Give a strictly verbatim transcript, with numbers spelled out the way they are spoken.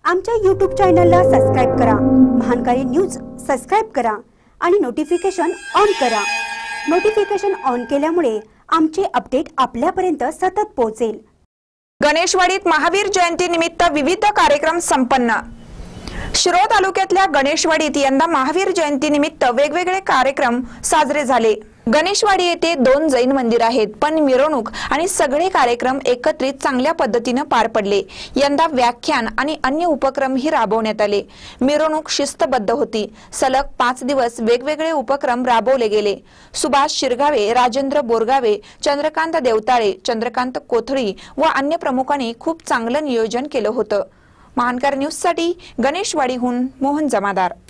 आमच्या यूट्यूब चॅनलला सबस्क्राइब करा, महानकारी न्यूज सबस्क्राइब करा आणि नोटिफिकेशन ऑन करा। नोटिफिकेशन ऑन केल्यामुळे आमचे अपडेट आपल्यापर्यंत सतत पोहोचेल। गणेशवाडीत महावीर जयंती निमित्त विविध कार्यक्रम संपन्न। शिरोळ तालुक्यातल्या गणेशवाडीत यंदा महावीर जयंती निमित्त वेगवेगळे कार्यक्रम साजरे झाले। गणेशवाडी येथे दोन जैन मंदिर आहेत, पण मिरवणूक आणि सगळे कार्यक्रम एकत्रित चांगल्या पद्धतीने पार पडले। यंदा व्याख्यान आणि अन्य उपक्रमही राबवण्यात आले। मिरवणूक शिस्तबद्ध होती। सलग पाच दिवस वेगवेगळे उपक्रम राबवले गेले। सुभाष शिरगावे, राजेंद्र बोरगावे, चंद्रकांत देवताळे, चंद्रकांत कोथळी व अन्य प्रमुखांनी खूप चांगलं नियोजन केलं होतं। महानकर न्यूज साठी गणेशवाडीहून मोहन जमादार।